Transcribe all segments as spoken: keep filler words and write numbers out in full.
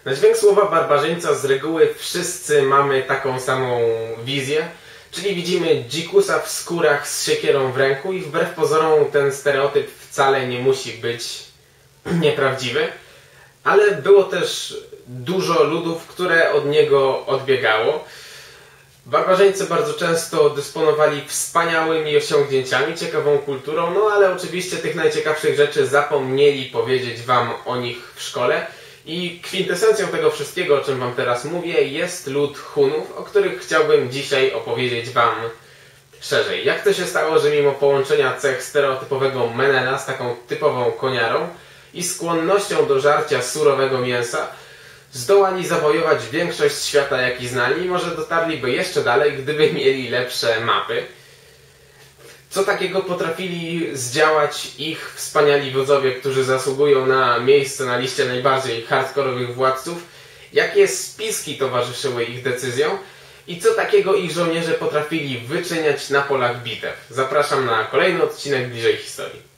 Na dźwięk słowa barbarzyńca z reguły wszyscy mamy taką samą wizję, czyli widzimy dzikusa w skórach z siekierą w ręku i wbrew pozorom ten stereotyp wcale nie musi być nieprawdziwy, ale było też dużo ludów, które od niego odbiegało. Barbarzyńcy bardzo często dysponowali wspaniałymi osiągnięciami, ciekawą kulturą, no ale oczywiście tych najciekawszych rzeczy zapomnieli powiedzieć wam o nich w szkole. I kwintesencją tego wszystkiego, o czym wam teraz mówię, jest lud Hunów, o których chciałbym dzisiaj opowiedzieć wam szerzej. Jak to się stało, że mimo połączenia cech stereotypowego Menela z taką typową koniarą i skłonnością do żarcia surowego mięsa, zdołali zawojować większość świata, jaki znali, i może dotarliby jeszcze dalej, gdyby mieli lepsze mapy. Co takiego potrafili zdziałać ich wspaniali wodzowie, którzy zasługują na miejsce na liście najbardziej hardkorowych władców? Jakie spiski towarzyszyły ich decyzjom? I co takiego ich żołnierze potrafili wyczyniać na polach bitew? Zapraszam na kolejny odcinek Bliżej Historii.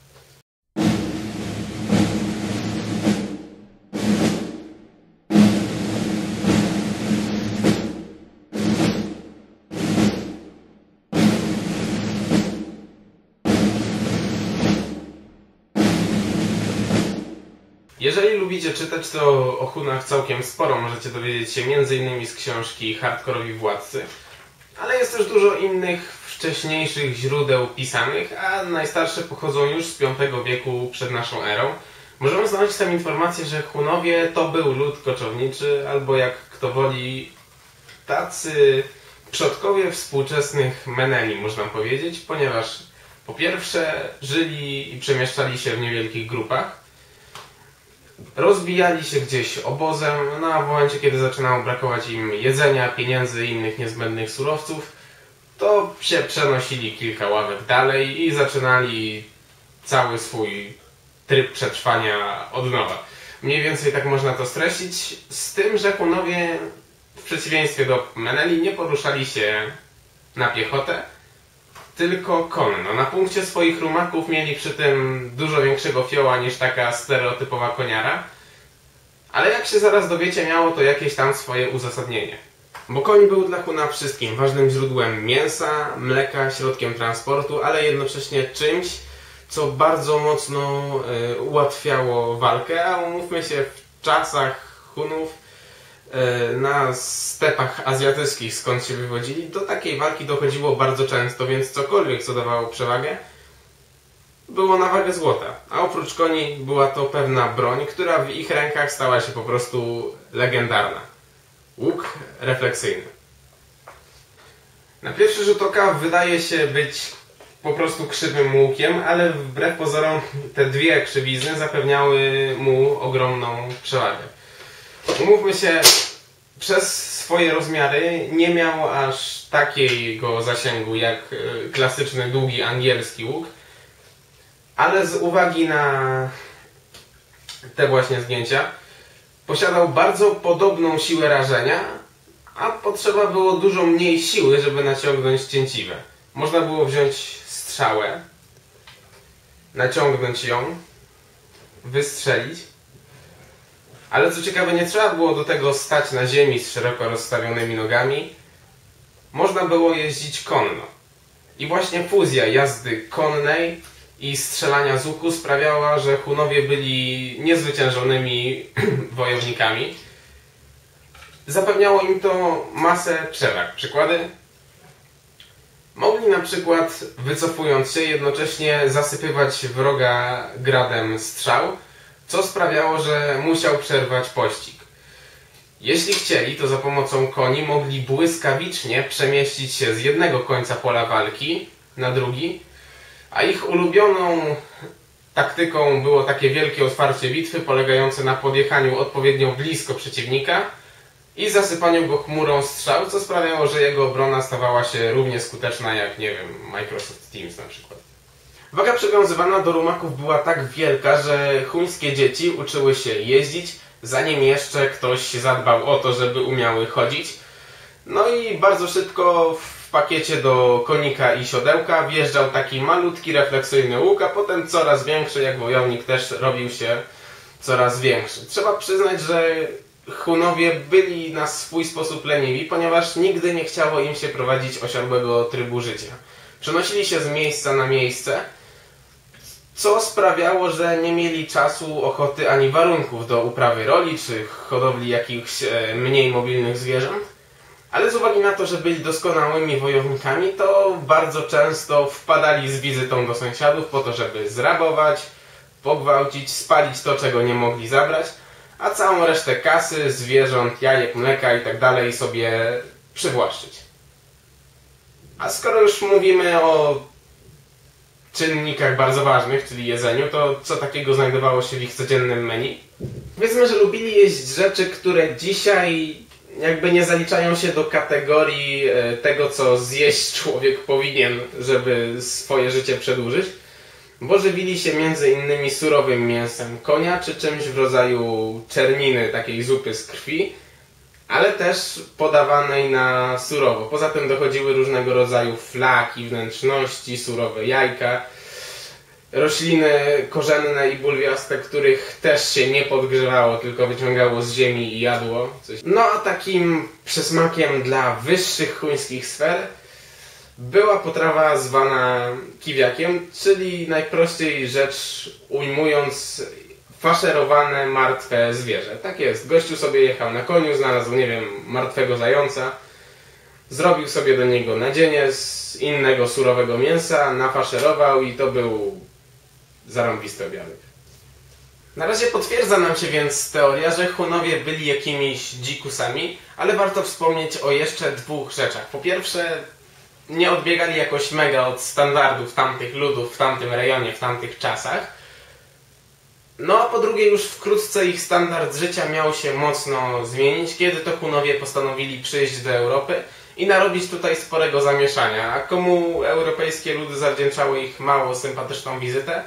Jeżeli lubicie czytać, to o Hunach całkiem sporo możecie dowiedzieć się między innymi z książki Hardkorowi Władcy, ale jest też dużo innych wcześniejszych źródeł pisanych, a najstarsze pochodzą już z piątego wieku przed naszą erą. Możemy znaleźć tam informację, że Hunowie to był lud koczowniczy, albo jak kto woli, tacy przodkowie współczesnych Meneli, można powiedzieć, ponieważ po pierwsze żyli i przemieszczali się w niewielkich grupach, rozbijali się gdzieś obozem, no a w momencie, kiedy zaczynało brakować im jedzenia, pieniędzy i innych niezbędnych surowców, to się przenosili kilka ławek dalej i zaczynali cały swój tryb przetrwania od nowa. Mniej więcej tak można to streścić, z tym, że Hunowie w przeciwieństwie do Meneli nie poruszali się na piechotę, tylko konno. Na punkcie swoich rumaków mieli przy tym dużo większego fioła niż taka stereotypowa koniara, ale jak się zaraz dowiecie, miało to jakieś tam swoje uzasadnienie. Bo koń był dla Huna wszystkim, ważnym źródłem mięsa, mleka, środkiem transportu, ale jednocześnie czymś, co bardzo mocno y, ułatwiało walkę, a umówmy się, w czasach Hunów na stepach azjatyckich, skąd się wywodzili, do takiej walki dochodziło bardzo często, więc cokolwiek, co dawało przewagę, było na wagę złota. A oprócz koni była to pewna broń, która w ich rękach stała się po prostu legendarna. Łuk refleksyjny. Na pierwszy rzut oka wydaje się być po prostu krzywym łukiem, ale wbrew pozorom te dwie krzywizny zapewniały mu ogromną przewagę. Umówmy się, przez swoje rozmiary nie miał aż takiego zasięgu jak klasyczny, długi angielski łuk, ale z uwagi na te właśnie zdjęcia posiadał bardzo podobną siłę rażenia, a potrzeba było dużo mniej siły, żeby naciągnąć cięciwę. Można było wziąć strzałę, naciągnąć ją, wystrzelić, ale co ciekawe, nie trzeba było do tego stać na ziemi z szeroko rozstawionymi nogami. Można było jeździć konno. I właśnie fuzja jazdy konnej i strzelania z łuku sprawiała, że Hunowie byli niezwyciężonymi wojownikami. Zapewniało im to masę przewag. Przykłady? Mogli na przykład, wycofując się, jednocześnie zasypywać wroga gradem strzał, co sprawiało, że musiał przerwać pościg. Jeśli chcieli, to za pomocą koni mogli błyskawicznie przemieścić się z jednego końca pola walki na drugi, a ich ulubioną taktyką było takie wielkie otwarcie bitwy polegające na podjechaniu odpowiednio blisko przeciwnika i zasypaniu go chmurą strzał, co sprawiało, że jego obrona stawała się równie skuteczna jak, nie wiem, Microsoft Teams na przykład. Waga przywiązywana do rumaków była tak wielka, że chuńskie dzieci uczyły się jeździć, zanim jeszcze ktoś zadbał o to, żeby umiały chodzić. No i bardzo szybko w pakiecie do konika i siodełka wjeżdżał taki malutki refleksyjny łuk, a potem coraz większy, jak wojownik też robił się coraz większy. Trzeba przyznać, że Hunowie byli na swój sposób leniwi, ponieważ nigdy nie chciało im się prowadzić osiadłego trybu życia. Przenosili się z miejsca na miejsce, co sprawiało, że nie mieli czasu, ochoty ani warunków do uprawy roli czy hodowli jakichś mniej mobilnych zwierząt. Ale z uwagi na to, że byli doskonałymi wojownikami, to bardzo często wpadali z wizytą do sąsiadów po to, żeby zrabować, pogwałcić, spalić to, czego nie mogli zabrać, a całą resztę kasy, zwierząt, jajek, mleka itd. sobie przywłaszczyć. A skoro już mówimy o czynnikach bardzo ważnych, czyli jedzeniu, to co takiego znajdowało się w ich codziennym menu? Powiedzmy, że lubili jeść rzeczy, które dzisiaj jakby nie zaliczają się do kategorii tego, co zjeść człowiek powinien, żeby swoje życie przedłużyć, bo żywili się między innymi surowym mięsem konia, czy czymś w rodzaju czerniny, takiej zupy z krwi, ale też podawanej na surowo. Poza tym dochodziły różnego rodzaju flaki, wnętrzności, surowe jajka, rośliny korzenne i bulwiaste, których też się nie podgrzewało, tylko wyciągało z ziemi i jadło. Coś. No a takim przysmakiem dla wyższych chuńskich sfer była potrawa zwana kiwiakiem, czyli najprościej rzecz ujmując faszerowane martwe zwierzę. Tak jest, gościu sobie jechał na koniu, znalazł, nie wiem, martwego zająca, zrobił sobie do niego nadzienie z innego surowego mięsa, nafaszerował i to był zarąbisty obiadek. Na razie potwierdza nam się więc teoria, że Hunowie byli jakimiś dzikusami, ale warto wspomnieć o jeszcze dwóch rzeczach. Po pierwsze, nie odbiegali jakoś mega od standardów tamtych ludów w tamtym rejonie, w tamtych czasach. No a po drugie, już wkrótce ich standard życia miał się mocno zmienić, kiedy to Hunowie postanowili przyjść do Europy i narobić tutaj sporego zamieszania. A komu europejskie ludy zawdzięczały ich mało sympatyczną wizytę?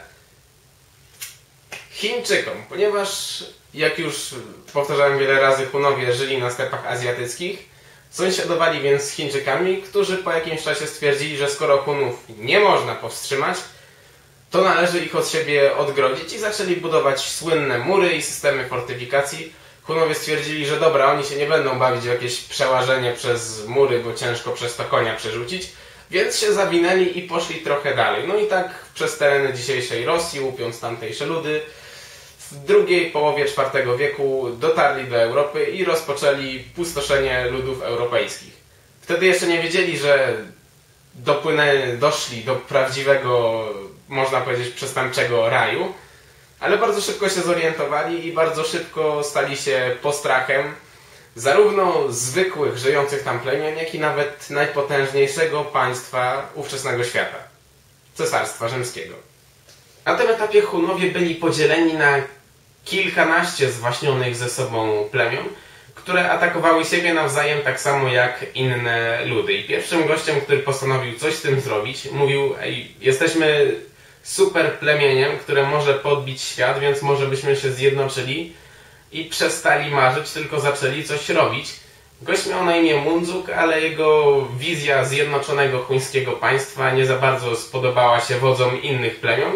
Chińczykom, ponieważ, jak już powtarzałem wiele razy, Hunowie żyli na stepach azjatyckich, sąsiadowali więc z Chińczykami, którzy po jakimś czasie stwierdzili, że skoro Hunów nie można powstrzymać, to należy ich od siebie odgrodzić i zaczęli budować słynne mury i systemy fortyfikacji. Hunowie stwierdzili, że dobra, oni się nie będą bawić w jakieś przełażenie przez mury, bo ciężko przez to konia przerzucić, więc się zawinęli i poszli trochę dalej. No i tak przez tereny dzisiejszej Rosji, łupiąc tamtejsze ludy, w drugiej połowie czwartego wieku dotarli do Europy i rozpoczęli pustoszenie ludów europejskich. Wtedy jeszcze nie wiedzieli, że dopłynęli, doszli do prawdziwego, można powiedzieć, przestępczego raju, ale bardzo szybko się zorientowali i bardzo szybko stali się postrachem zarówno zwykłych, żyjących tam plemion, jak i nawet najpotężniejszego państwa ówczesnego świata, Cesarstwa Rzymskiego. Na tym etapie Hunowie byli podzieleni na kilkanaście zwaśnionych ze sobą plemion, które atakowały siebie nawzajem tak samo jak inne ludy. I pierwszym gościem, który postanowił coś z tym zrobić, mówił: ej, jesteśmy super plemieniem, które może podbić świat, więc może byśmy się zjednoczyli i przestali marzyć, tylko zaczęli coś robić. Gość miał na imię Mundzuk, ale jego wizja zjednoczonego chuńskiego państwa nie za bardzo spodobała się wodzom innych plemion,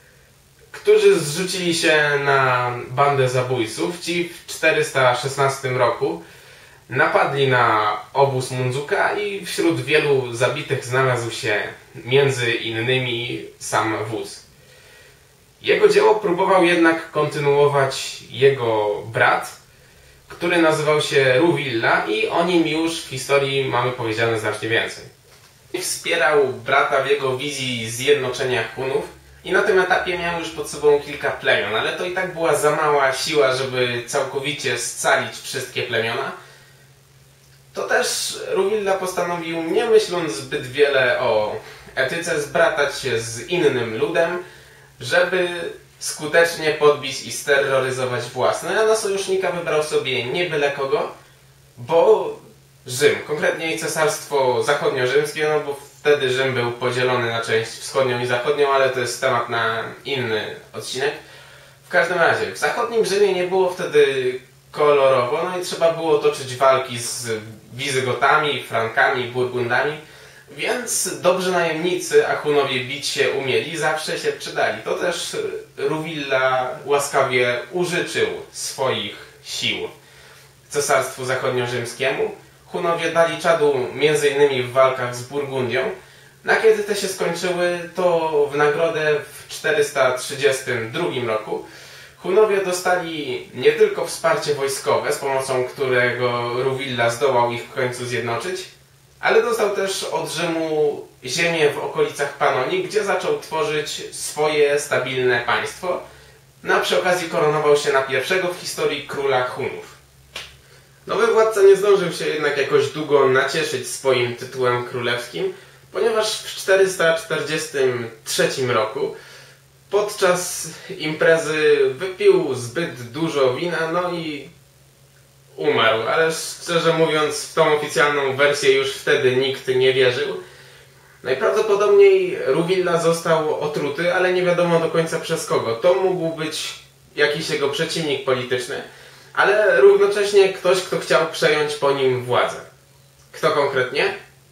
którzy zrzucili się na bandę zabójców. Ci w czterysta szesnastym roku napadli na obóz Mundzuka i wśród wielu zabitych znalazł się między innymi sam wódz. Jego dzieło próbował jednak kontynuować jego brat, który nazywał się Ruvilla i o nim już w historii mamy powiedziane znacznie więcej. Wspierał brata w jego wizji zjednoczenia Hunów i na tym etapie miał już pod sobą kilka plemion, ale to i tak była za mała siła, żeby całkowicie scalić wszystkie plemiona. To też Ruvilla postanowił, nie myśląc zbyt wiele o etyce, zbratać się z innym ludem, żeby skutecznie podbić i steroryzować własne, a na sojusznika wybrał sobie nie byle kogo, bo Rzym, konkretnie Cesarstwo Zachodnio-Rzymskie, no bo wtedy Rzym był podzielony na część wschodnią i zachodnią, ale to jest temat na inny odcinek. W każdym razie, w zachodnim Rzymie nie było wtedy kolorowo, no i trzeba było toczyć walki z Wizygotami, Frankami, Burgundami, więc dobrzy najemnicy, a Hunowie bić się umieli, zawsze się przydali. To też Ruvilla łaskawie użyczył swoich sił. Cesarstwu Zachodniorzymskiemu. Hunowie dali czadu między innymi w walkach z Burgundią. A kiedy te się skończyły, to w nagrodę w czterysta trzydziestym drugim roku Hunowie dostali nie tylko wsparcie wojskowe, z pomocą którego Ruwilla zdołał ich w końcu zjednoczyć, ale dostał też od Rzymu ziemię w okolicach Panonii, gdzie zaczął tworzyć swoje stabilne państwo. No a przy okazji koronował się na pierwszego w historii króla Hunów. Nowy władca nie zdążył się jednak jakoś długo nacieszyć swoim tytułem królewskim, ponieważ w czterysta czterdziestym trzecim roku podczas imprezy wypił zbyt dużo wina, no i umarł. Ale szczerze mówiąc, w tą oficjalną wersję już wtedy nikt nie wierzył. Najprawdopodobniej Ruwilla został otruty, ale nie wiadomo do końca przez kogo. To mógł być jakiś jego przeciwnik polityczny, ale równocześnie ktoś, kto chciał przejąć po nim władzę. Kto konkretnie?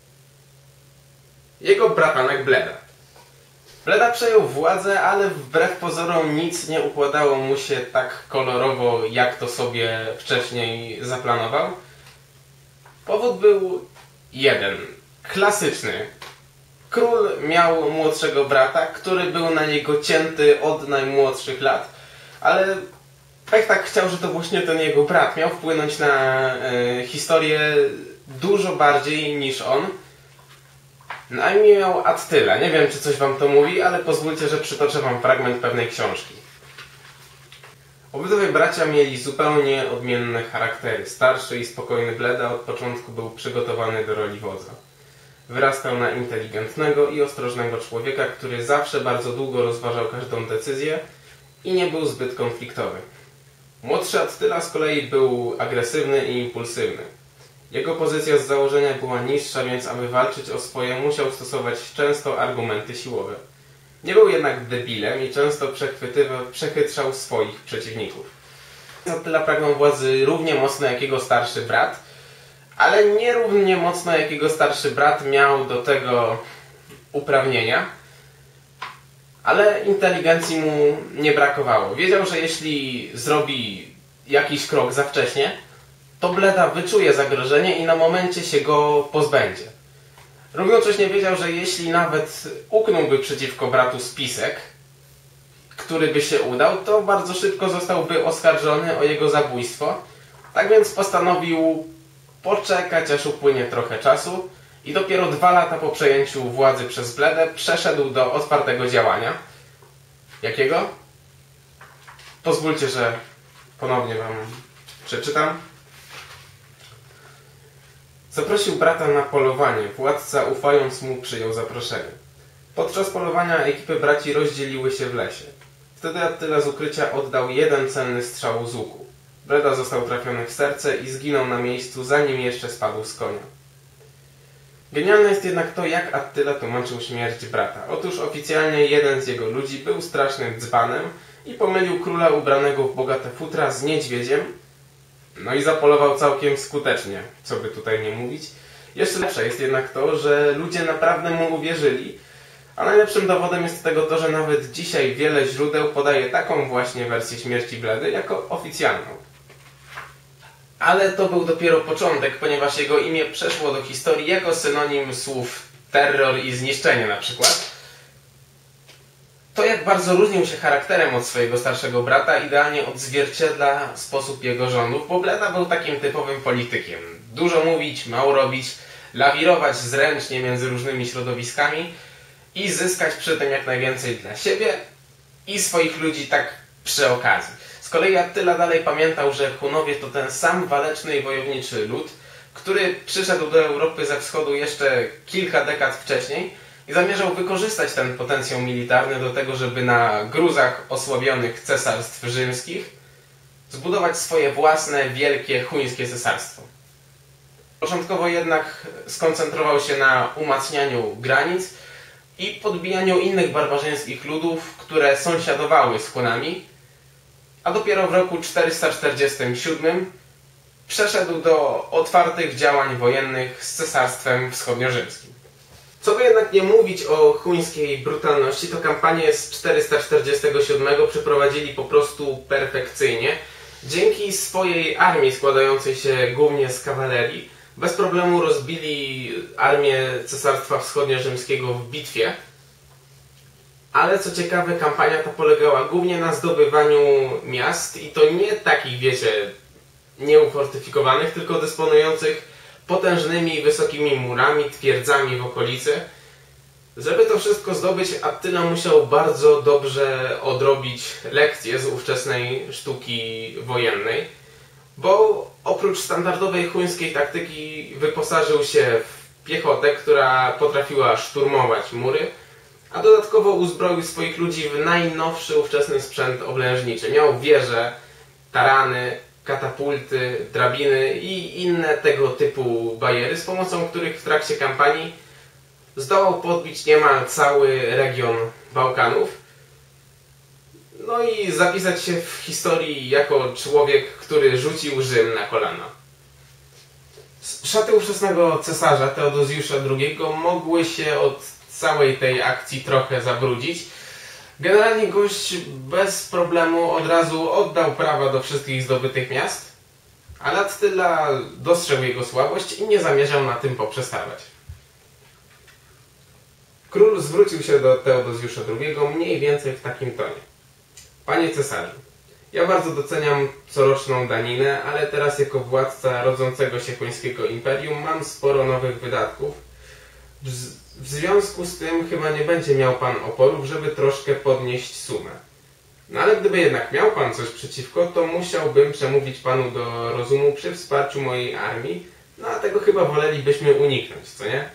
Jego bratanek Bleda. Bleda przejął władzę, ale wbrew pozorom nic nie układało mu się tak kolorowo, jak to sobie wcześniej zaplanował. Powód był jeden. Klasyczny. Król miał młodszego brata, który był na niego cięty od najmłodszych lat, ale pech tak chciał, że to właśnie ten jego brat miał wpłynąć na y, historię dużo bardziej niż on. No a imię miał Attyla. Nie wiem, czy coś wam to mówi, ale pozwólcie, że przytoczę wam fragment pewnej książki. Obydwaj bracia mieli zupełnie odmienne charaktery. Starszy i spokojny Bleda od początku był przygotowany do roli wodza. Wyrastał na inteligentnego i ostrożnego człowieka, który zawsze bardzo długo rozważał każdą decyzję i nie był zbyt konfliktowy. Młodszy Attyla z kolei był agresywny i impulsywny. Jego pozycja z założenia była niższa, więc aby walczyć o swoje, musiał stosować często argumenty siłowe. Nie był jednak debilem i często przechytrzał swoich przeciwników. Attyla pragnął władzy równie mocno jak jego starszy brat, ale nie równie mocno jak jego starszy brat miał do tego uprawnienia, ale inteligencji mu nie brakowało. Wiedział, że jeśli zrobi jakiś krok za wcześnie, to Bleda wyczuje zagrożenie i na momencie się go pozbędzie. Równocześnie wiedział, że jeśli nawet uknąłby przeciwko bratu spisek, który by się udał, to bardzo szybko zostałby oskarżony o jego zabójstwo. Tak więc postanowił poczekać, aż upłynie trochę czasu i dopiero dwa lata po przejęciu władzy przez Bledę przeszedł do otwartego działania. Jakiego? Pozwólcie, że ponownie wam przeczytam. Zaprosił brata na polowanie. Władca, ufając mu, przyjął zaproszenie. Podczas polowania ekipy braci rozdzieliły się w lesie. Wtedy Attyla z ukrycia oddał jeden cenny strzał z łuku. Bleda został trafiony w serce i zginął na miejscu, zanim jeszcze spadł z konia. Genialne jest jednak to, jak Attyla tłumaczył śmierć brata. Otóż oficjalnie jeden z jego ludzi był strasznym dzbanem i pomylił króla ubranego w bogate futra z niedźwiedziem, no i zapolował całkiem skutecznie, co by tutaj nie mówić. Jeszcze lepsze jest jednak to, że ludzie naprawdę mu uwierzyli, a najlepszym dowodem jest tego to, że nawet dzisiaj wiele źródeł podaje taką właśnie wersję śmierci Bledy jako oficjalną. Ale to był dopiero początek, ponieważ jego imię przeszło do historii jako synonim słów terror i zniszczenie na przykład. To, jak bardzo różnił się charakterem od swojego starszego brata, idealnie odzwierciedla sposób jego rządów, bo Bleda był takim typowym politykiem. Dużo mówić, mało robić, lawirować zręcznie między różnymi środowiskami i zyskać przy tym jak najwięcej dla siebie i swoich ludzi tak przy okazji. Z kolei Attyla dalej pamiętał, że Hunowie to ten sam waleczny i wojowniczy lud, który przyszedł do Europy ze wschodu jeszcze kilka dekad wcześniej i zamierzał wykorzystać ten potencjał militarny do tego, żeby na gruzach osłabionych cesarstw rzymskich zbudować swoje własne, wielkie, chuńskie cesarstwo. Początkowo jednak skoncentrował się na umacnianiu granic i podbijaniu innych barbarzyńskich ludów, które sąsiadowały z Hunami, a dopiero w roku czterysta czterdziestym siódmym przeszedł do otwartych działań wojennych z cesarstwem wschodniorzymskim. Co by jednak nie mówić o chuńskiej brutalności, to kampanię z czterysta czterdziestego siódmego przeprowadzili po prostu perfekcyjnie. Dzięki swojej armii składającej się głównie z kawalerii bez problemu rozbili armię Cesarstwa Wschodnio-Rzymskiego w bitwie. Ale co ciekawe, kampania ta polegała głównie na zdobywaniu miast i to nie takich, wiecie, nieufortyfikowanych, tylko dysponujących potężnymi, wysokimi murami, twierdzami w okolicy. Żeby to wszystko zdobyć, Attyla musiał bardzo dobrze odrobić lekcje z ówczesnej sztuki wojennej, bo oprócz standardowej chuńskiej taktyki wyposażył się w piechotę, która potrafiła szturmować mury, a dodatkowo uzbroił swoich ludzi w najnowszy ówczesny sprzęt oblężniczy. Miał wieże, tarany, katapulty, drabiny i inne tego typu bajery, z pomocą których w trakcie kampanii zdołał podbić niemal cały region Bałkanów. No i zapisać się w historii jako człowiek, który rzucił Rzym na kolana. Szaty ówczesnego cesarza Teodozjusza drugiego mogły się od całej tej akcji trochę zabrudzić. Generalnie gość bez problemu od razu oddał prawa do wszystkich zdobytych miast, ale Attyla dostrzegł jego słabość i nie zamierzał na tym poprzestawać. Król zwrócił się do Teodozjusza drugiego mniej więcej w takim tonie. Panie cesarzu, ja bardzo doceniam coroczną daninę, ale teraz jako władca rodzącego się chuńskiego imperium mam sporo nowych wydatków. W związku z tym chyba nie będzie miał pan oporów, żeby troszkę podnieść sumę. No ale gdyby jednak miał pan coś przeciwko, to musiałbym przemówić panu do rozumu przy wsparciu mojej armii, no a tego chyba wolelibyśmy uniknąć, co nie?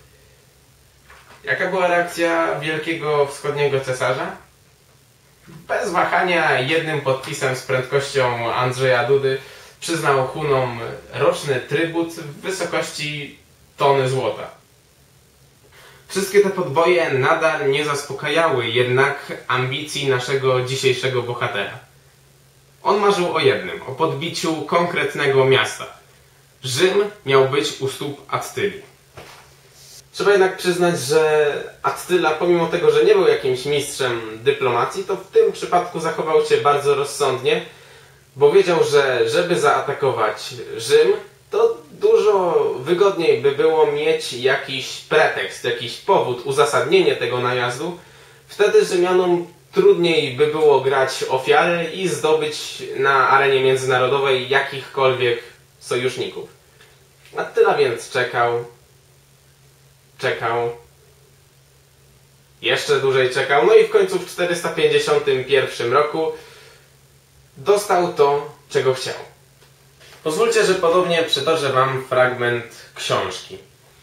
Jaka była reakcja wielkiego wschodniego cesarza? Bez wahania jednym podpisem z prędkością Andrzeja Dudy przyznał Hunom roczny trybut w wysokości tony złota. Wszystkie te podboje nadal nie zaspokajały jednak ambicji naszego dzisiejszego bohatera. On marzył o jednym, o podbiciu konkretnego miasta. Rzym miał być u stóp Attyli. Trzeba jednak przyznać, że Attyla, pomimo tego, że nie był jakimś mistrzem dyplomacji, to w tym przypadku zachował się bardzo rozsądnie, bo wiedział, że żeby zaatakować Rzym, to dużo wygodniej by było mieć jakiś pretekst, jakiś powód, uzasadnienie tego najazdu. Wtedy Rzymianom trudniej by było grać ofiary i zdobyć na arenie międzynarodowej jakichkolwiek sojuszników. Attyla więc czekał, czekał, jeszcze dłużej czekał, no i w końcu w czterysta pięćdziesiątym pierwszym roku dostał to, czego chciał. Pozwólcie, że podobnie przytoczę wam fragment książki.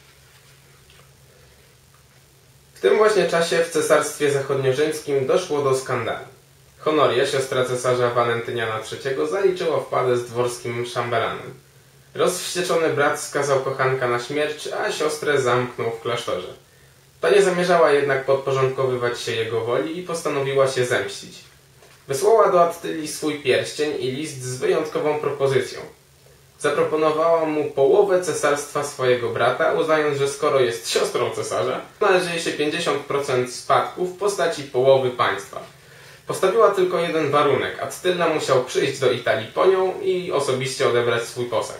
W tym właśnie czasie w Cesarstwie Zachodniorzymskim doszło do skandalu. Honoria, siostra cesarza Walentyniana trzeciego, zaliczyła wpadę z dworskim szambelanem. Rozwścieczony brat skazał kochanka na śmierć, a siostrę zamknął w klasztorze. Ta nie zamierzała jednak podporządkowywać się jego woli i postanowiła się zemścić. Wysłała do Attyli swój pierścień i list z wyjątkową propozycją. Zaproponowała mu połowę cesarstwa swojego brata, uznając, że skoro jest siostrą cesarza, należy jej się pięćdziesiąt procent spadku w postaci połowy państwa. Postawiła tylko jeden warunek. Attyla musiał przyjść do Italii po nią i osobiście odebrać swój posag.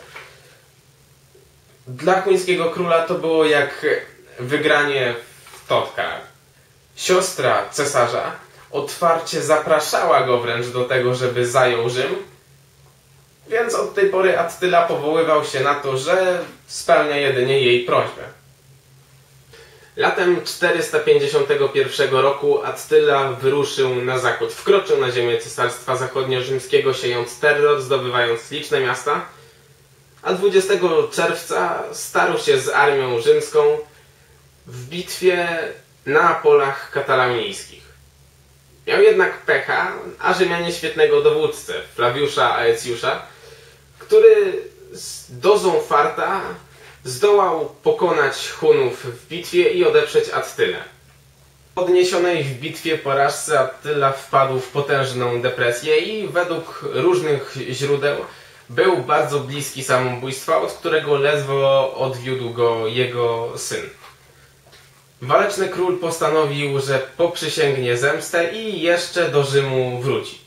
Dla chuńskiego króla to było jak wygranie w totka. Siostra cesarza otwarcie zapraszała go wręcz do tego, żeby zajął Rzym, więc od tej pory Attyla powoływał się na to, że spełnia jedynie jej prośbę. Latem czterysta pięćdziesiątego pierwszego roku Attyla wyruszył na zachód. Wkroczył na ziemię Cesarstwa Zachodniorzymskiego, siejąc terror, zdobywając liczne miasta, a dwudziestego czerwca starł się z armią rzymską w bitwie na polach katalaunijskich. Miał jednak pecha, a Rzymianie świetnego dowódcę, Flawiusza Aecjusza, który z dozą farta zdołał pokonać Hunów w bitwie i odeprzeć Attylę. Po odniesionej w bitwie porażce Attyla wpadł w potężną depresję i według różnych źródeł był bardzo bliski samobójstwa, od którego ledwo odwiódł go jego syn. Waleczny król postanowił, że poprzysięgnie zemstę i jeszcze do Rzymu wróci.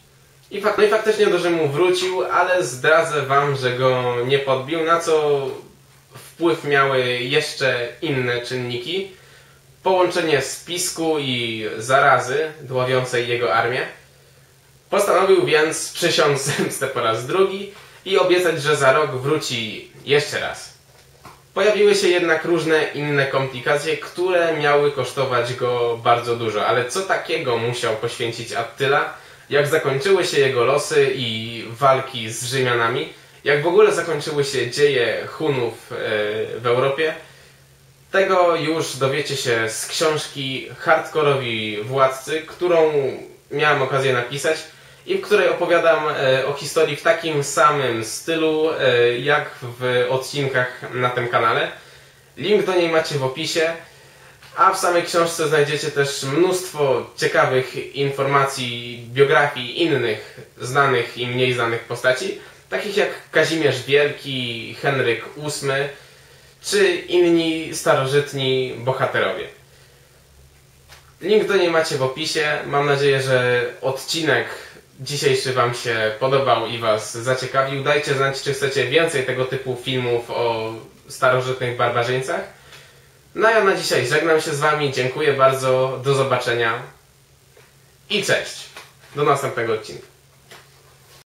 I fak no i faktycznie do Rzymu wrócił, ale zdradzę wam, że go nie podbił, na co wpływ miały jeszcze inne czynniki. Połączenie spisku i zarazy dławiącej jego armię. Postanowił więc przysiąc zemstę po raz drugi i obiecać, że za rok wróci jeszcze raz. Pojawiły się jednak różne inne komplikacje, które miały kosztować go bardzo dużo. Ale co takiego musiał poświęcić Attyla? Jak zakończyły się jego losy i walki z Rzymianami? Jak w ogóle zakończyły się dzieje Hunów w Europie? Tego już dowiecie się z książki Hardkorowi Władcy, którą miałem okazję napisać i w której opowiadam o historii w takim samym stylu jak w odcinkach na tym kanale. Link do niej macie w opisie, a w samej książce znajdziecie też mnóstwo ciekawych informacji, biografii innych znanych i mniej znanych postaci, takich jak Kazimierz Wielki, Henryk ósmy, czy inni starożytni bohaterowie. Link do niej macie w opisie. Mam nadzieję, że odcinek dzisiejszy wam się podobał i was zaciekawił. Dajcie znać, czy chcecie więcej tego typu filmów o starożytnych barbarzyńcach. No ja na dzisiaj żegnam się z wami. Dziękuję bardzo. Do zobaczenia. I cześć. Do następnego odcinka.